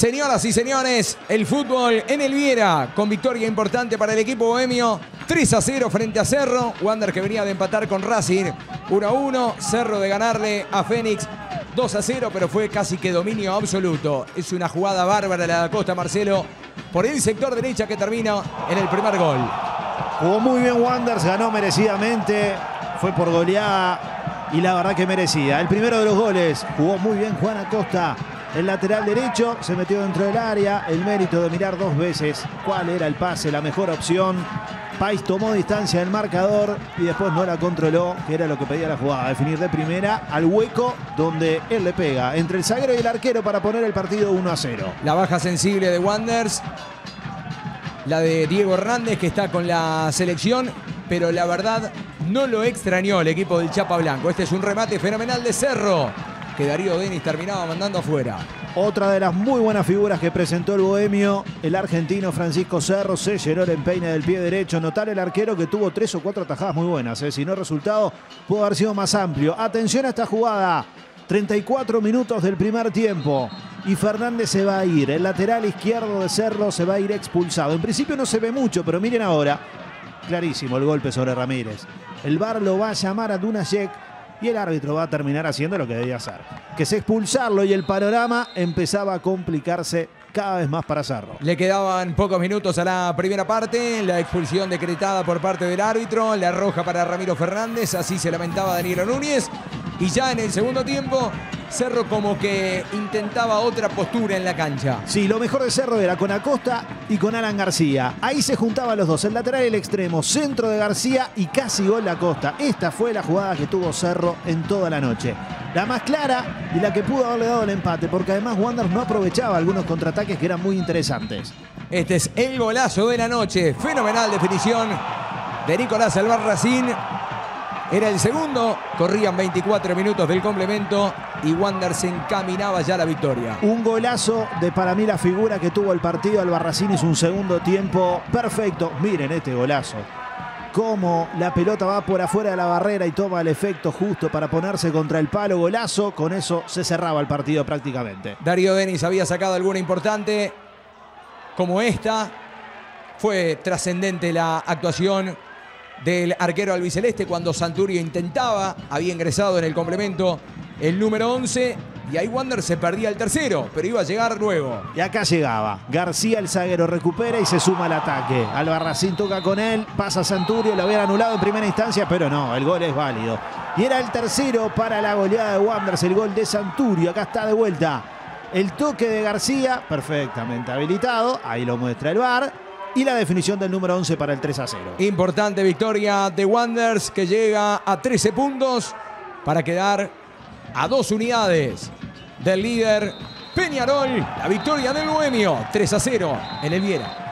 Señoras y señores, el fútbol en el Viera, con victoria importante para el equipo bohemio. 3-0 frente a Cerro. Wander que venía de empatar con Racing 1-1. Cerro de ganarle a Fénix 2-0, pero fue casi que dominio absoluto. Es una jugada bárbara la de Acosta, Marcelo, por el sector derecha que termina en el primer gol. Jugó muy bien Wanderers, ganó merecidamente. Fue por goleada y la verdad que merecida. El primero de los goles jugó muy bien Juan Acosta. El lateral derecho se metió dentro del área. El mérito de mirar dos veces cuál era el pase, la mejor opción. Pais tomó distancia del marcador y después no la controló, que era lo que pedía la jugada. Definir de primera al hueco donde él le pega entre el zaguero y el arquero para poner el partido 1-0. La baja sensible de Wanderers, la de Diego Hernández, que está con la selección, pero la verdad no lo extrañó el equipo del Chapa Blanco. Este es un remate fenomenal de Cerro, que Darío Denis terminaba mandando afuera. Otra de las muy buenas figuras que presentó el bohemio, el argentino Francisco Cerro, se llenó el empeine del pie derecho. Notar el arquero que tuvo 3 o 4 atajadas muy buenas. Si no, el resultado pudo haber sido más amplio. Atención a esta jugada. 34 minutos del primer tiempo. Y Fernández se va a ir. El lateral izquierdo de Cerro se va a ir expulsado. En principio no se ve mucho, pero miren ahora. Clarísimo el golpe sobre Ramírez. El VAR lo va a llamar a Dunajec. Y el árbitro va a terminar haciendo lo que debía hacer, que es expulsarlo, y el panorama empezaba a complicarse cada vez más para Cerro. Le quedaban pocos minutos a la primera parte, la expulsión decretada por parte del árbitro, la roja para Ramiro Fernández, así se lamentaba Danilo Núñez. Y ya en el segundo tiempo, Cerro como que intentaba otra postura en la cancha. Sí, lo mejor de Cerro era con Acosta y con Alan García. Ahí se juntaban los dos, el lateral y el extremo, centro de García y casi gol de Acosta. Esta fue la jugada que tuvo Cerro en toda la noche. La más clara y la que pudo haberle dado el empate, porque además Wanderers no aprovechaba algunos contraataques que eran muy interesantes. Este es el golazo de la noche. Fenomenal definición de Nicolás Albarracín. Era el segundo, corrían 24 minutos del complemento y Wanderers se encaminaba ya a la victoria. Un golazo de, para mí, la figura que tuvo el partido. Albarracín hizo un segundo tiempo perfecto. Miren este golazo. Cómo la pelota va por afuera de la barrera y toma el efecto justo para ponerse contra el palo. Golazo, con eso se cerraba el partido prácticamente. Darío Denis había sacado alguna importante como esta. Fue trascendente la actuación del arquero albiceleste cuando Santurio intentaba, había ingresado en el complemento el número 11 y ahí Wanderers se perdía el tercero, pero iba a llegar luego. Y acá llegaba. García, el zaguero, recupera y se suma al ataque. Albarracín toca con él, pasa a Santurio, lo habían anulado en primera instancia, pero no, el gol es válido. Y era el tercero para la goleada de Wanderers, el gol de Santurio. Acá está de vuelta el toque de García, perfectamente habilitado, ahí lo muestra el VAR. Y la definición del número 11 para el 3-0. Importante victoria de Wanderers, que llega a 13 puntos para quedar a 2 unidades del líder Peñarol. La victoria del bohemio 3-0 en el Viera.